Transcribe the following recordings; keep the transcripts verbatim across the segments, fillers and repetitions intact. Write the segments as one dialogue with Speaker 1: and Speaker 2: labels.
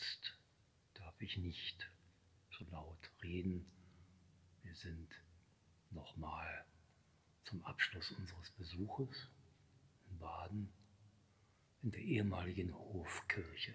Speaker 1: Jetzt darf ich nicht so laut reden. Wir sind nochmal zum Abschluss unseres Besuches in Baden in der ehemaligen Hofkirche.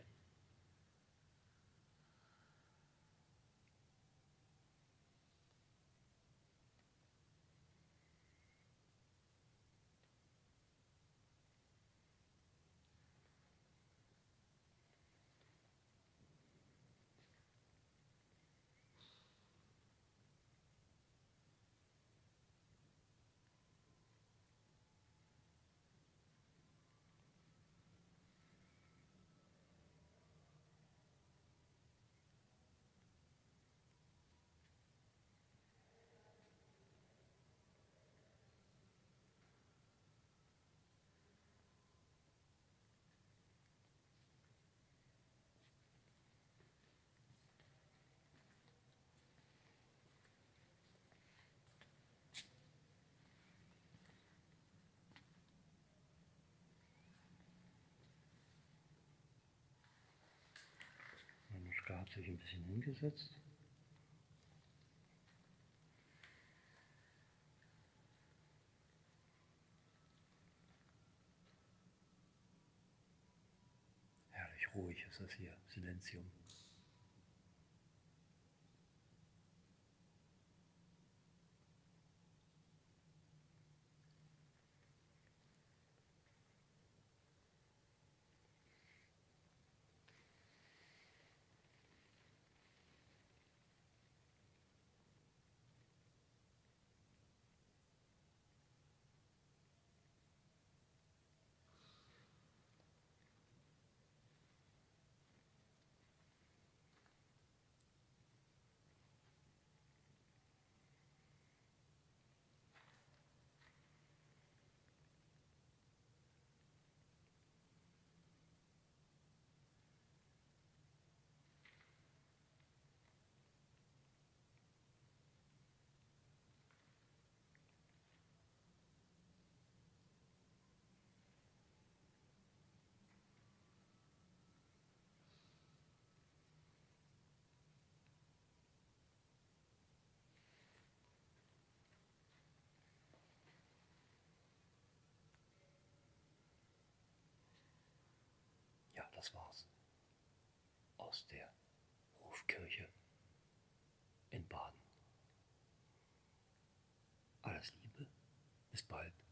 Speaker 1: Anuschka hat sich ein bisschen hingesetzt. Herrlich ruhig ist es hier, Silentium. Ja, das war's aus der Hofkirche in Baden. Alles Liebe, bis bald.